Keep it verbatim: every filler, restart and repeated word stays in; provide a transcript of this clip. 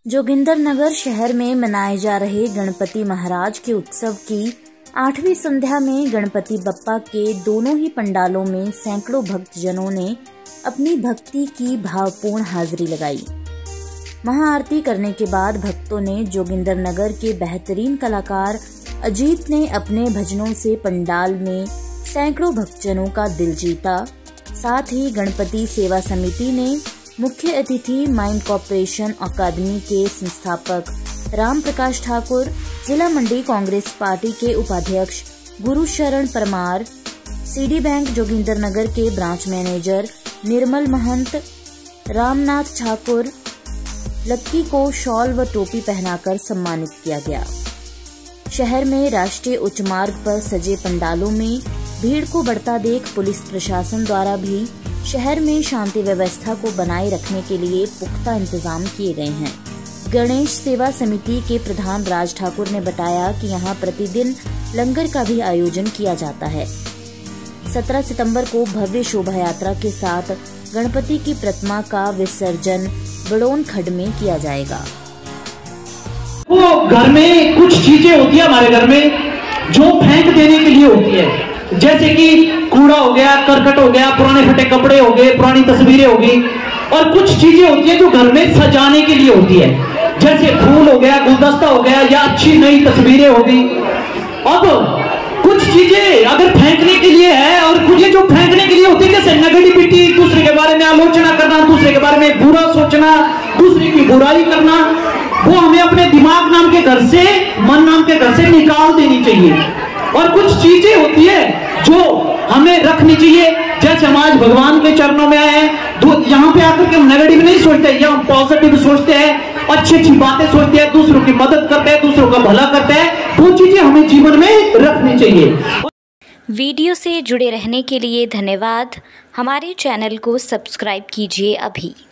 जोगिंदरनगर शहर में मनाए जा रहे गणपति महाराज के उत्सव की आठवीं संध्या में गणपति बप्पा के दोनों ही पंडालों में सैकड़ों भक्तजनों ने अपनी भक्ति की भावपूर्ण हाजिरी लगाई। महाआरती करने के बाद भक्तों ने जोगिंदरनगर के बेहतरीन कलाकार अजीत ने अपने भजनों से पंडाल में सैकड़ों भक्तजनों का दिल जीता। साथ ही गणपति सेवा समिति ने मुख्य अतिथि माइंड कॉर्पोरेशन अकादमी के संस्थापक राम प्रकाश ठाकुर, जिला मंडी कांग्रेस पार्टी के उपाध्यक्ष गुरुशरण परमार, सीडी बैंक जोगिंदरनगर के ब्रांच मैनेजर निर्मल महंत, रामनाथ ठाकुर, लक्की को शॉल व टोपी पहनाकर सम्मानित किया गया। शहर में राष्ट्रीय उच्च मार्ग पर सजे पंडालों में भीड़ को बढ़ता देख पुलिस प्रशासन द्वारा भी शहर में शांति व्यवस्था को बनाए रखने के लिए पुख्ता इंतजाम किए गए हैं। गणेश सेवा समिति के प्रधान राज ठाकुर ने बताया कि यहां प्रतिदिन लंगर का भी आयोजन किया जाता है। सत्रह सितंबर को भव्य शोभा यात्रा के साथ गणपति की प्रतिमा का विसर्जन बड़ौन खड्ड में किया जाएगा। वो घर में कुछ चीजें होती है हमारे घर में जो फेंक देने के लिए होती है, जैसे कि कूड़ा हो गया, करकट हो गया, पुराने फटे कपड़े हो गए, पुरानी तस्वीरें हो गई, और कुछ चीजें होती है जो घर में सजाने के लिए होती है, जैसे फूल हो गया, गुलदस्ता हो गया, या अच्छी नई तस्वीरें हो गई। अब कुछ चीजें अगर फेंकने के लिए है और कुछ जो फेंकने के लिए होती है, जैसे नेगेटिविटी, दूसरे के बारे में आलोचना करना, दूसरे के बारे में बुरा सोचना, दूसरे की बुराई करना, वो हमें अपने दिमाग नाम के घर से, मन नाम के घर से निकाल देनी चाहिए। और कुछ चीजें होती है जो हमें रखनी चाहिए, जैसे हम आज भगवान के चरणों में आए हैं, तो यहाँ पे आकर के हम नेगेटिव नहीं सोचते, या हम पॉजिटिव सोचते हैं, अच्छी अच्छी बातें सोचते हैं, दूसरों की मदद करते हैं, दूसरों का भला करते हैं। वो चीजें हमें जीवन में रखनी चाहिए। वीडियो से जुड़े रहने के लिए धन्यवाद। हमारे चैनल को सब्सक्राइब कीजिए अभी।